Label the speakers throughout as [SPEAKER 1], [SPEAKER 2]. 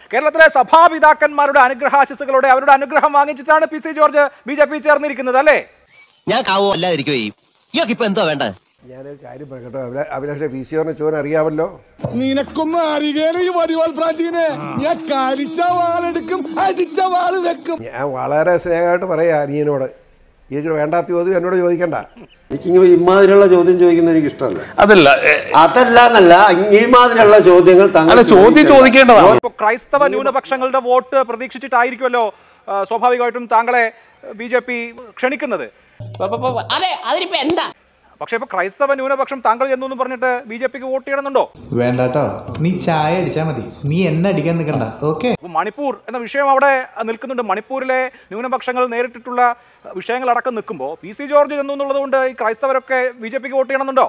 [SPEAKER 1] കേരളത്തിലെ സഭാപിതാക്കന്മാരുടെ അനുഗ്രഹാശിസുകളോടെ അവരുടെ അനുഗ്രഹം വാങ്ങിച്ചിട്ടാണ് പി സി ജോർജ് BJP ചേർന്നിരിക്കുന്നത് അല്ലേ?
[SPEAKER 2] ഞാൻ ഇയാൾക്ക് എന്താ വേണ്ട?
[SPEAKER 3] ഞാനൊരു കാര്യം പറയട്ടോ, അഭിലാഷ PCR ചോദിച്ചാൽ അറിയാമല്ലോ.
[SPEAKER 4] നിനക്കൊന്നും അറിയാനേ ഞാൻ കരിച്ച വാളെടുക്കും, അടിച്ച വാള് വെക്കും.
[SPEAKER 3] ഞാൻ വളരെ സ്നേഹമായിട്ട് പറയാ അനിയനോട്, എനിക്ക് വേണ്ടാത്ത ചോദ്യം എന്നോട് ചോദിക്കണ്ട.
[SPEAKER 5] എനിക്കിങ്ങനെ ഇമാതിരിയുള്ള ചോദ്യം ചോദിക്കുന്നത് എനിക്ക് ഇഷ്ടമല്ല.
[SPEAKER 3] അതല്ല ഇമാതിരിയുള്ള ചോദ്യങ്ങൾ
[SPEAKER 1] ചോദിക്കേണ്ടതാണ്. ക്രൈസ്തവ ന്യൂനപക്ഷങ്ങളുടെ വോട്ട് പ്രതീക്ഷിച്ചിട്ടായിരിക്കുമല്ലോ സ്വാഭാവികമായിട്ടും താങ്കളെ BJP ക്ഷണിക്കുന്നത്. പക്ഷെ ഇപ്പൊ ക്രൈസ്തവ ന്യൂനപക്ഷം താങ്കൾ എന്നൊന്നും പറഞ്ഞിട്ട് BJPക്ക് വോട്ട് ചെയ്യണമെന്നുണ്ടോ?
[SPEAKER 6] വേണ്ടട്ടോ, നീ ചായ അടിച്ചാ മതി, നീ എന്നെ അടിക്കാൻ നിൽക്കണ്ട. ഓക്കെ,
[SPEAKER 1] മണിപ്പൂർ എന്ന വിഷയം അവിടെ നിൽക്കുന്നുണ്ട്. മണിപ്പൂരിലെ ന്യൂനപക്ഷങ്ങൾ നേരിട്ടിട്ടുള്ള വിഷയങ്ങളടക്കം നിൽക്കുമ്പോൾ പി സി ജോർജ് എന്നുള്ളത് കൊണ്ട് ഈ ക്രൈസ്തവരൊക്കെ BJPക്ക് വോട്ട് ചെയ്യണമെന്നുണ്ടോ?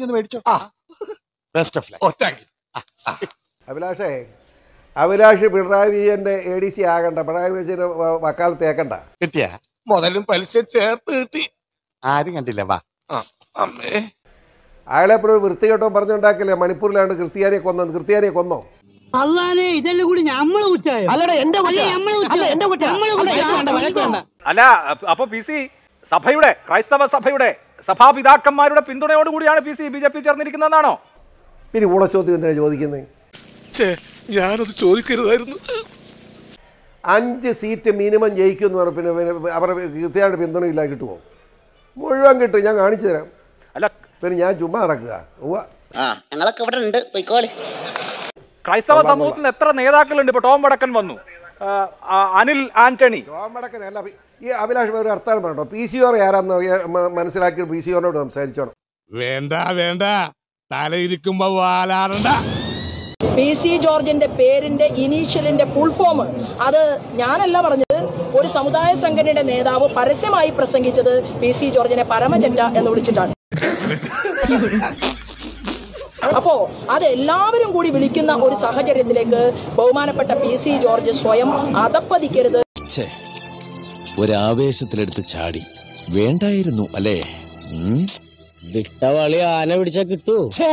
[SPEAKER 3] അഭിലാഷ് പിണറായി വിജയന്റെ ADC ആകണ്ട, പിണറായി വിജയന്റെ വക്കാലത്ത് ഏക്കണ്ട.
[SPEAKER 4] കിട്ടിയ മുതലും പലിശ ചേർത്ത് കിട്ടി. ആരും കണ്ടില്ല. വാ
[SPEAKER 3] അയാളെ ഒരു വൃത്തികെട്ടോ പറഞ്ഞുണ്ടാക്കില്ലേ മണിപ്പൂരിലാണ് ക്രിസ്ത്യാനിയെ കൊന്നോ?
[SPEAKER 7] ഇതെല്ലാം കൂടി
[SPEAKER 1] അല്ല, അപ്പൊ പി സി സഭയുടെ ക്രൈസ്തവ സഭയുടെ സഭാപിതാക്കന്മാരുടെ പിന്തുണയോടുകൂടിയാണ് പി സി BJP ചേർന്നിരിക്കുന്നതെന്നാണോ?
[SPEAKER 3] പിന്നെ ഊളച്ചോദ്യം എന്തിനാ ചോദിക്കുന്നത്?
[SPEAKER 4] ഞാനത് ചോദിക്കരുതായിരുന്നു.
[SPEAKER 3] 5 സീറ്റ് മിനിമം ജയിക്കും എന്ന് പറഞ്ഞ പിന്നെ അവരുടെ കൃത്യമായിട്ട് പിന്തുണയില്ല കിട്ടുമോ? മുഴുവൻ കിട്ടും, ഞാൻ കാണിച്ചു തരാം.
[SPEAKER 1] അല്ല
[SPEAKER 3] പിന്നെ ഞാൻ ചുമ്മാ നടക്കുക.
[SPEAKER 7] ഞങ്ങളൊക്കെ ഇവിടെ ഉണ്ട്, പോയിക്കോളെ.
[SPEAKER 1] ക്രൈസ്തവ സമൂഹത്തിന് എത്ര നേതാക്കളുണ്ട്? ഇപ്പൊ ടോം വടക്കൻ വന്നു, അനിൽ ആന്റണി.
[SPEAKER 3] ടോം വടക്കൻ അല്ല, ഈ അഭിലാഷ് ഒരു അർത്ഥം പറഞ്ഞോ. PCR ആരാന്ന് മനസ്സിലാക്കി PCR സംസാരിച്ചോണം.
[SPEAKER 4] വേണ്ട തലയിരിക്കുമ്പോ വാലാറണ്ട.
[SPEAKER 8] പി സി ജോർജിന്റെ പേരിന്റെ ഇനീഷ്യലിന്റെ ഫുൾ ഫോം അത് ഞാനല്ല പറഞ്ഞത്. ഒരു സമുദായ സംഘടനയുടെ നേതാവ് പരസ്യമായി പ്രസംഗിച്ചത് പി സി ജോർജിനെ പരമചറ്റ എന്ന് വിളിച്ചിട്ടാണ്. അപ്പോ അത് എല്ലാവരും കൂടി വിളിക്കുന്ന ഒരു സാഹചര്യത്തിലേക്ക് ബഹുമാനപ്പെട്ട പി സി ജോർജ് സ്വയം അധപ്പതിക്കരുത്.
[SPEAKER 2] ഒരാവേശത്തിലെടുത്ത് ചാടി വേണ്ടായിരുന്നു അല്ലേ?
[SPEAKER 7] വിട്ടവളി ആന പിടിച്ചാ കിട്ടൂ.